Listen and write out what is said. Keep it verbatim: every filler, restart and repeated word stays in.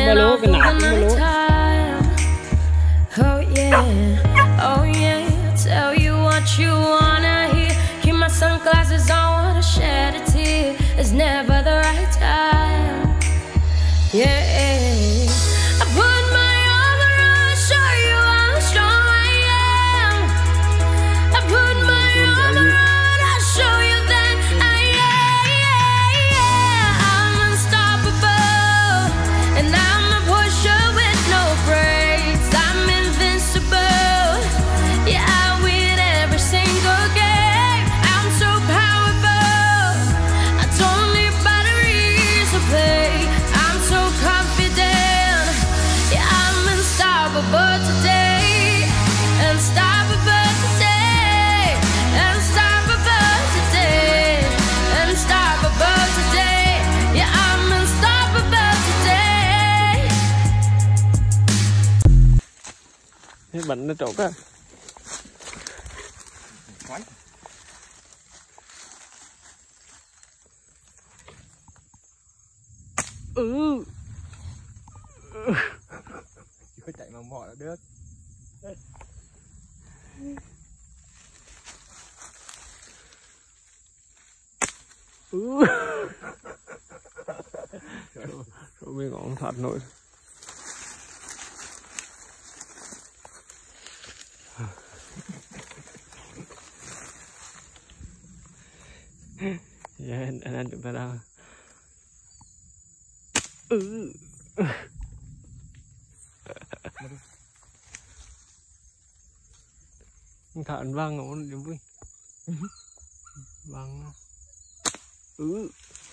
mà lúa cái nạp cũng mà lúa. Oh yeah, oh yeah, tell you what you wanna hear. Keep my sunglasses on, wanna shed a tear. It's never the right time. Yeah, I put my arm around, show you how strong I am. I put my arm around, I'll show you that I am. Yeah, yeah. I'm unstoppable, and I'm a pusher with no brakes. I'm invincible, yeah, I win every single game. I'm so powerful, I don't need batteries to play. I'm so confident, yeah, I'm unstoppable today. Unstoppable today. Unstoppable today. Unstoppable today. Yeah, I'm unstoppable today. Cái bệnh nó trộn á. Ừ. Chỉ có chạy mà mò là được. Ừ. Rồi mới ngọn thật nổi. Dạ anh anh anh chúng ta đâu. Ừ. Thả anh văng nó điểm vui. Văng. Ừ.